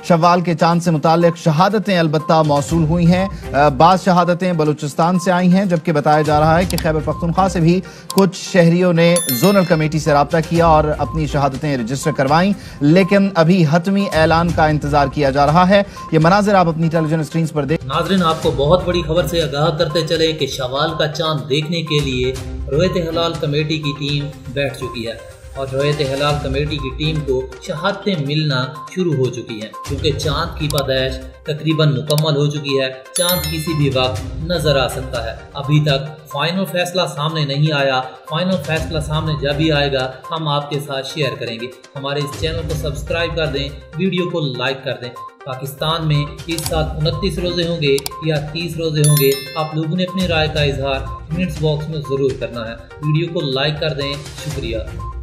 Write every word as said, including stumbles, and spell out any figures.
शव्वाल के चांद से मुताल्लिक शहादतें अलबत्ता मौसूल हुई हैं। बाज़ शहादतें बलूचिस्तान से आई हैं, जबकि बताया जा रहा है कि खैबर पख्तूनख्वा से भी कुछ शहरियों ने जोनल कमेटी से रब्ता किया और अपनी शहादतें रजिस्टर करवाई, लेकिन अभी हतमी ऐलान का इंतजार किया जा रहा है। ये मनाजिर आप अपनी टेलीविजन स्क्रीन पर देख। नाज़रीन, आपको बहुत बड़ी खबर से आगाह करते चले कि शव्वाल का चांद देखने के लिए रोयत हलाल कमेटी की टीम बैठ चुकी है और रोयत हलाल कमेटी की टीम को शहादतें मिलना शुरू हो चुकी हैं, क्योंकि चांद की पैदाइश तकरीबन मुकम्मल हो चुकी है। चांद किसी भी वक्त नजर आ सकता है। अभी तक फाइनल फैसला सामने नहीं आया। फाइनल फैसला सामने जब भी आएगा हम आपके साथ शेयर करेंगे। हमारे इस चैनल को सब्सक्राइब कर दें, वीडियो को लाइक कर दें। पाकिस्तान में इस साल उनतीस रोजे होंगे या तीस रोजे होंगे, आप लोगों ने अपनी राय का इजहार कमेंट्स बॉक्स में ज़रूर करना है। वीडियो को लाइक कर दें। शुक्रिया।